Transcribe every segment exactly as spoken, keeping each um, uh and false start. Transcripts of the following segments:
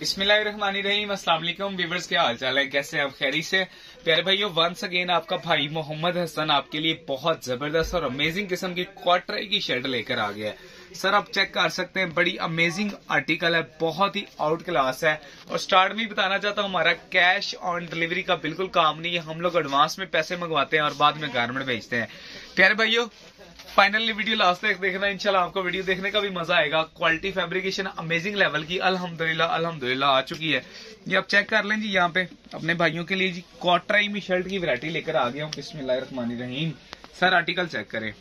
बिस्मिल्लाहिर्रहमानिर्रहीम। अस्सलाम वालेकुम व्यूअर्स, क्या हाल चाल है, कैसे हैं आप? खैरी से? प्यारे भाइयों, वंस अगेन आपका भाई मोहम्मद हसन आपके लिए बहुत जबरदस्त और अमेजिंग किस्म की क्वार्टराई की शर्ट लेकर आ गया है। सर आप चेक कर सकते हैं, बड़ी अमेजिंग आर्टिकल है, बहुत ही आउट क्लास है। और स्टार्ट में बताना चाहता हूँ, हमारा कैश ऑन डिलीवरी का बिल्कुल काम नहीं है। हम लोग एडवांस में पैसे मंगवाते हैं और बाद में गारमेंट भेजते हैं। प्यारे भाइयों, फाइनली वीडियो लास्ट तक देखना, इंशाल्लाह आपको वीडियो देखने का भी मजा आएगा। क्वालिटी फैब्रिकेशन अमेजिंग लेवल की अल्हम्दुलिल्लाह अल्हम्दुलिल्लाह आ चुकी है। ये आप चेक कर लें जी, यहाँ पे अपने भाइयों के लिए जी क्वार्टराई में शर्ट की वैरायटी लेकर आ गया हूँ। बिस्मिल्लाहिर्रहमानिर्रहीम। सर आर्टिकल चेक करें।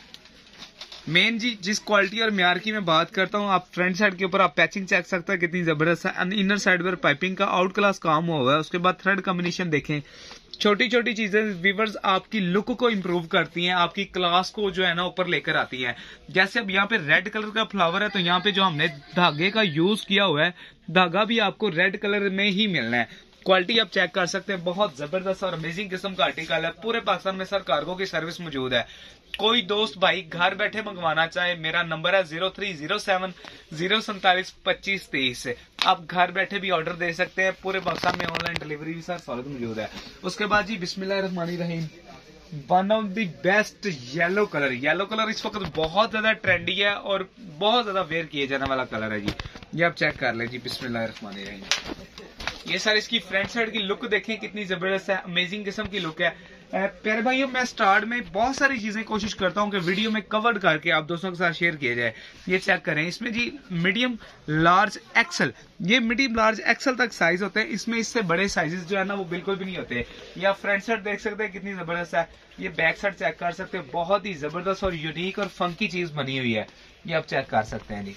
मेन जी जिस क्वालिटी और म्यार की मैं बात करता हूँ, आप फ्रंट साइड के ऊपर आप पैचिंग चेक सकते हैं कितनी जबरदस्त है। इनर साइड पर पाइपिंग का आउट क्लास काम हुआ है। उसके बाद थ्रेड कॉम्बिनेशन देखें, छोटी छोटी चीजें व्यूअर्स आपकी लुक को इंप्रूव करती हैं, आपकी क्लास को जो है ना ऊपर लेकर आती हैं। जैसे अब यहाँ पे रेड कलर का फ्लावर है, तो यहाँ पे जो हमने धागे का यूज किया हुआ है, धागा भी आपको रेड कलर में ही मिलना है। क्वालिटी आप चेक कर सकते हैं, बहुत जबरदस्त और अमेजिंग किस्म का आर्टिकल है। पूरे पाकिस्तान में सर कार्गो की सर्विस मौजूद है। कोई दोस्त भाई घर बैठे मंगवाना चाहे, मेरा नंबर है zero three zero seven zero सैंतालीस पच्चीस तेईस। आप घर बैठे भी ऑर्डर दे सकते हैं। पूरे पाकिस्तान में ऑनलाइन डिलीवरी भी सर सहूलत मौजूद है। उसके बाद जी बिस्मिल्लाहिर्रहमानिर्रहीम, one of the best yellow colour. Yellow colour इस वक्त बहुत ज्यादा ट्रेंडी है और बहुत ज्यादा वेयर किए जाने वाला कलर है जी। ये आप चेक कर लें जी। बिस्मिल्लाहिर्रहमानिर्रहीम। ये सर इसकी फ्रंट साइड की लुक देखें कितनी जबरदस्त है, अमेजिंग किस्म की लुक है। प्यारे भाइयों, मैं स्टार्ट में बहुत सारी चीजें कोशिश करता हूं कि वीडियो में कवर करके आप दोस्तों के साथ शेयर किया जाए। ये चेक करें, इसमें जी मीडियम लार्ज एक्सल, ये मीडियम लार्ज एक्सल तक साइज होते हैं। इसमें इससे बड़े साइजेस जो है ना वो बिल्कुल भी नहीं होते। ये आप फ्रंट साइड देख सकते हैं कितनी जबरदस्त है। ये बैक साइड चेक कर सकते हैं, बहुत ही जबरदस्त और यूनिक और फंकी चीज बनी हुई है। ये आप चेक कर सकते हैं जी।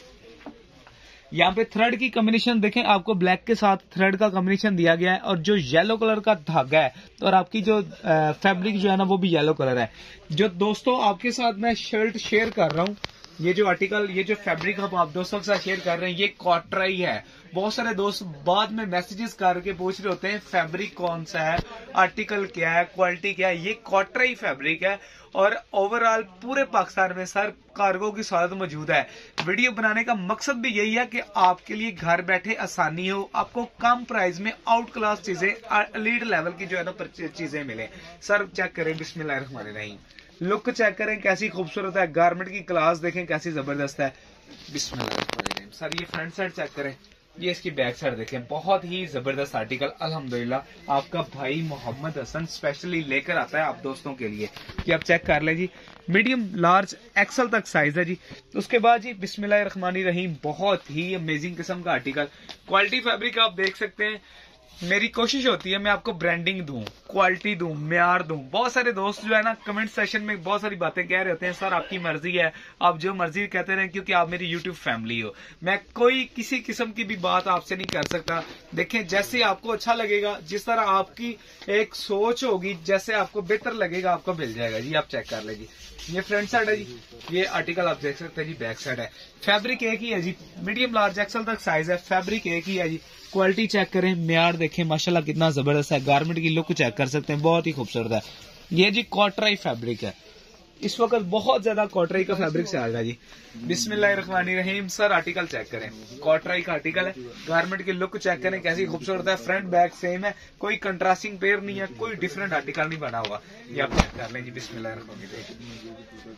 यहाँ पे थ्रेड की कॉम्बिनेशन देखें, आपको ब्लैक के साथ थ्रेड का कॉम्बिनेशन दिया गया है और जो येलो कलर का धागा है और आपकी जो फैब्रिक जो है ना वो भी येलो कलर है। जो दोस्तों आपके साथ मैं शर्ट शेयर कर रहा हूँ, ये जो आर्टिकल, ये जो फैब्रिक हम आप दोस्तों के साथ शेयर कर रहे हैं, ये क्वार्टराई है। बहुत सारे दोस्त बाद में मैसेजेस करके पूछ रहे होते हैं फैब्रिक कौन सा है, आर्टिकल क्या है, क्वालिटी क्या है। ये क्वार्टराई फैब्रिक है और ओवरऑल पूरे पाकिस्तान में सर कार्गो की सहूलत मौजूद है। वीडियो बनाने का मकसद भी यही है कि आपके लिए घर बैठे आसानी हो, आपको कम प्राइस में आउट क्लास चीजें, लीड लेवल की जो है ना चीजें मिले। सर चेक करें, बिस्मिल्लाहिर्रहमानिर्रहीम। लुक चेक करें कैसी खूबसूरत है, गारमेंट की क्लास देखें कैसी जबरदस्त है। बिस्मिल्लाहिर्रहमानिर्रहीम। सर ये फ्रंट साइड चेक करें, ये इसकी बैक साइड देखें, बहुत ही जबरदस्त आर्टिकल अल्हम्दुलिल्लाह आपका भाई मोहम्मद हसन स्पेशली लेकर आता है आप दोस्तों के लिए। कि आप चेक कर ले जी, मीडियम लार्ज एक्सल तक साइज है जी। उसके बाद जी बिस्मिल्लाहिर्रहमानिर्रहीम, बहुत ही अमेजिंग किस्म का आर्टिकल। क्वालिटी फैब्रिक आप देख सकते हैं। मेरी कोशिश होती है मैं आपको ब्रांडिंग दूं, क्वालिटी दूं, म्यार दूं। बहुत सारे दोस्त जो है ना कमेंट सेशन में बहुत सारी बातें कह रहे होते हैं, सर आपकी मर्जी है, आप जो मर्जी कहते रहें क्योंकि आप मेरी यूट्यूब फैमिली हो। मैं कोई किसी किस्म की भी बात आपसे नहीं कर सकता। देखें जैसे आपको अच्छा लगेगा, जिस तरह आपकी एक सोच होगी, जैसे आपको बेहतर लगेगा आपको मिल जाएगा जी। आप चेक कर ले जी, ये फ्रंट साइड है जी, ये आर्टिकल आप देख सकते हैं जी। बैक साइड है, फैब्रिक एक ही है जी, मीडियम लार्ज एक्सल तक साइज है, फैब्रिक एक ही है जी। क्वालिटी चेक करें, म्यार देखें, माशाल्लाह कितना जबरदस्त है। गारमेंट की लुक चेक कर सकते हैं, बहुत ही खूबसूरत है। ये जी क्वार्टराई फैब्रिक है, इस वक्त बहुत ज्यादा क्वार्टराई का फैब्रिक चल रहा है जी। बिस्मिल्लाहिर्रहमानिर्रहीम। सर आर्टिकल चेक करें, क्वार्टराई का आर्टिकल है। गारमेंट की लुक चेक करें कैसी खूबसूरत है, फ्रंट बैक सेम है, कोई कंट्रास्टिंग पेयर नहीं है, कोई डिफरेंट आर्टिकल नहीं बना हुआ। ये आप चेक कर लें जी। बिस्मिल्लाहिर्रहमानिर्रहीम।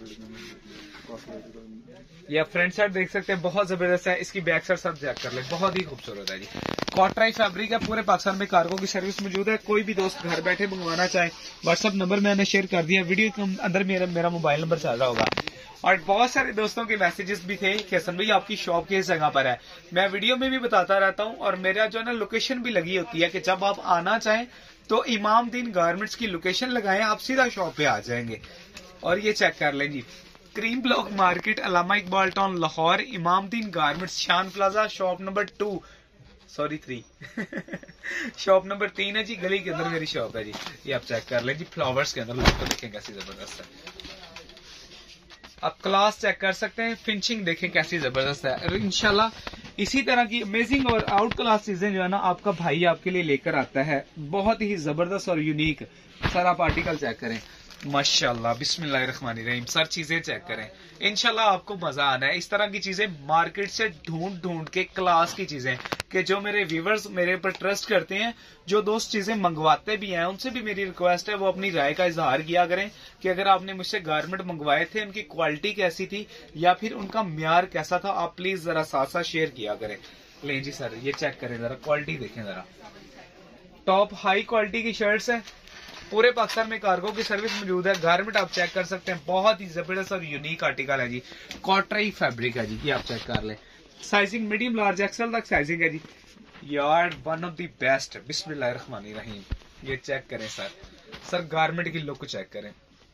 ये आप फ्रंट साइड देख सकते हैं, बहुत जबरदस्त है। इसकी बैक साइड सब चेक कर ले, बहुत ही खूबसूरत है जी। क्वार्टराई फैब्रिक है, पूरे पाकिस्तान में कार्गो की सर्विस मौजूद है। कोई भी दोस्त घर बैठे मंगवाना चाहे, व्हाट्सएप नंबर मैंने शेयर कर दिया, वीडियो के अंदर मेरा मेरा मोबाइल नंबर चल रहा होगा। और बहुत सारे दोस्तों के मैसेजेस भी थे कि हसन भाई आपकी शॉप किस जगह पर है। मैं वीडियो में भी बताता रहता हूँ और मेरा जो है ना लोकेशन भी लगी होती है कि जब आप आना चाहें तो इमाम दीन गारमेंट्स की लोकेशन लगाएं, आप सीधा शॉप पे आ जाएंगे। और ये चेक कर लें जी, cream block market, Allama Iqbal town, Lahore, Imam Din garments, Shan plaza, shop number two sorry three shop number तीन है जी, गली के अंदर मेरी शॉप है जी। ये आप चेक कर लें जी, फ्लावर्स के अंदर लुक देखें कैसी जबरदस्त है। आप क्लास चेक कर सकते हैं, फिनिशिंग देखें कैसी जबरदस्त है। इंशाल्लाह इसी तरह की अमेजिंग और आउट क्लास चीजें जो है ना आपका भाई आपके लिए लेकर आता है, बहुत ही जबरदस्त और यूनिक। सर आप आर्टिकल चेक करें, माशाल्लाह, बिस्मिल्लाहिर्रहमानिर्रहीम। सर चीजें चेक करें, इंशाल्लाह आपको मजा आना है। इस तरह की चीजें मार्केट से ढूंढ ढूंढ के क्लास की चीजें, कि जो मेरे व्यूवर्स मेरे ऊपर ट्रस्ट करते हैं, जो दोस्त चीजें मंगवाते भी हैं, उनसे भी मेरी रिक्वेस्ट है वो अपनी राय का इजहार किया करें कि अगर आपने मुझसे गारमेंट मंगवाए थे, उनकी क्वालिटी कैसी थी या फिर उनका म्यार कैसा था, आप प्लीज जरा साथ साथ शेयर किया करें। ले जी सर, ये चेक करें जरा, क्वालिटी देखें जरा, टॉप हाई क्वालिटी की शर्ट्स है। पूरे पाकिस्तान में कार्गो की सर्विस मौजूद है। गारमेंट आप चेक कर सकते हैं, बहुत ही जबरदस्त और यूनिक आर्टिकल है जी। कॉटराई फैब्रिक है जी, ये आप चेक कर लें। साइजिंग मीडियम लार्ज एक्सेल तक साइजिंग है जी। यार वन ऑफ द बेस्ट। बिस्मिल्लाहिर्रहमानिर्रहीम। ये चेक करें सर, सर गारमेंट की लुक चेक करें।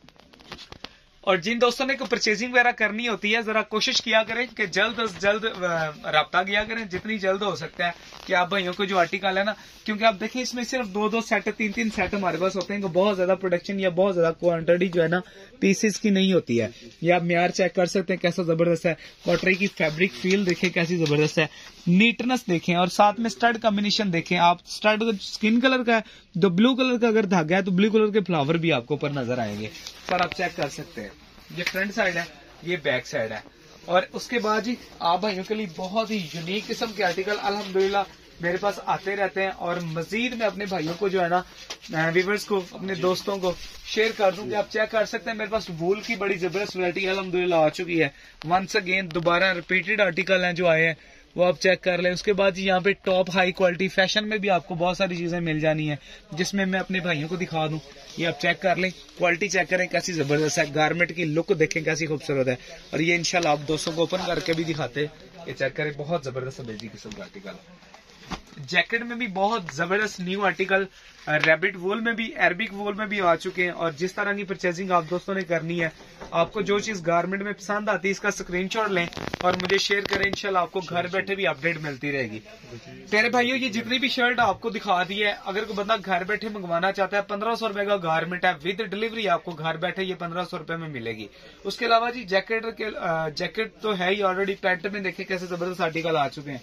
और जिन दोस्तों ने कोई परचेजिंग वगैरह करनी होती है, जरा कोशिश किया करें कि जल्द अज जल्द राब्ता किया करें, जितनी जल्द हो सकता है कि आप भाइयों को जो आर्टिकल है ना, क्योंकि आप देखें इसमें सिर्फ दो दो सेट तीन तीन सेट हमारे पास होते हैं, कि बहुत ज्यादा प्रोडक्शन या बहुत ज्यादा क्वांटिटी जो है ना पीसेस की नहीं होती है। ये आप म्यार चेक कर सकते हैं कैसा जबरदस्त है। कॉटरी की फैब्रिक फील देखें कैसी जबरदस्त है, नीटनेस देखें, और साथ में स्टड कॉम्बिनेशन देखें। आप स्टड स्किन कलर का है, तो ब्लू कलर का अगर धागा है तो ब्लू कलर के फ्लावर भी आपको ऊपर नजर आएंगे। सर आप चेक कर सकते हैं, ये फ्रंट साइड है, ये बैक साइड है। और उसके बाद जी आप भाइयों के लिए बहुत ही यूनिक किस्म के आर्टिकल अल्हम्दुलिल्लाह मेरे पास आते रहते हैं। और मजीद मैं अपने भाइयों को जो है ना, व्यूवर्स को, अपने दोस्तों को शेयर कर दूं कि आप चेक कर सकते हैं। मेरे पास वूल की बड़ी जबरदस्त वैरायटी अल्हम्दुलिल्लाह आ चुकी है। वंस अगेन दोबारा रिपीटेड आर्टिकल हैं जो आए हैं, वो आप चेक कर लें। उसके बाद यहाँ पे टॉप हाई क्वालिटी फैशन में भी आपको बहुत सारी चीजें मिल जानी है, जिसमें मैं अपने भाइयों को दिखा दूं। ये आप चेक कर लें, क्वालिटी चेक करें कैसी जबरदस्त है, गारमेंट की लुक देखें कैसी खूबसूरत है। और ये इंशाल्लाह आप दोस्तों को ओपन करके भी दिखाते, ये चेक करें, बहुत जबरदस्त अमेजिंग किस्म का आर्टिकल। जैकेट में भी बहुत जबरदस्त न्यू आर्टिकल रैबिट वूल में भी, अरबिक वूल में भी आ चुके हैं। और जिस तरह की परचेजिंग आप दोस्तों ने करनी है, आपको जो चीज गारमेंट में पसंद आती है, इसका स्क्रीनशॉट लें और मुझे शेयर करें। इंशाल्लाह आपको घर बैठे भी अपडेट मिलती रहेगी। प्यारे भाइयों, ये जितनी भी शर्ट आपको दिखा दी है, अगर कोई बंदा घर बैठे मंगवाना चाहता है, पंद्रह सौ रुपए का गारमेंट है, विद डिलीवरी आपको घर बैठे ये पंद्रह सौ रुपए में मिलेगी। उसके अलावा जी जैकेट के जैकेट तो है ही ऑलरेडी, पैंट में देखे कैसे जबरदस्त आर्टिकल आ चुके हैं।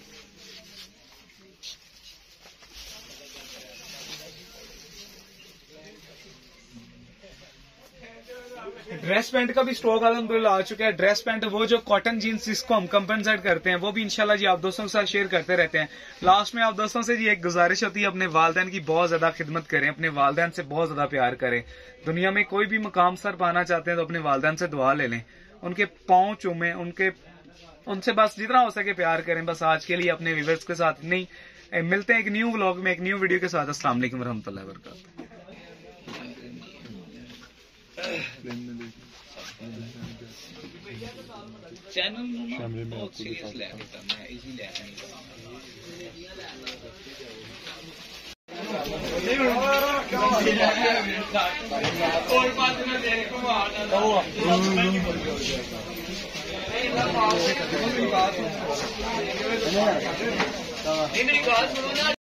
ड्रेस पैंट का भी स्टॉक अल्हम्दुलिल्लाह आ चुका है। ड्रेस पैंट वो जो कॉटन जीन्स जिसको हम कंपनसेट करते हैं, वो भी इंशाल्लाह जी आप दोस्तों के साथ शेयर करते रहते हैं। लास्ट में आप दोस्तों से जी एक गुजारिश होती है, अपने वालदैन की बहुत ज्यादा खिदमत करें, अपने वालदैन से बहुत ज्यादा प्यार करें। दुनिया में कोई भी मकाम सर पाना चाहते हैं तो अपने वालदैन से दुआ ले लें, उनके पाँव चूमें, उनके उनसे बस जितना हो सके प्यार करें। बस आज के लिए अपने व्यूअर्स के साथ नहीं, मिलते हैं एक न्यू व्लॉग में, एक न्यू वीडियो के साथ। अस्सलाम वालेकुम रहमतुल्लाहि व बरकातहू। चैनल बहुत सीरियस लेके करना है, इजी लेके और बात में देने को आ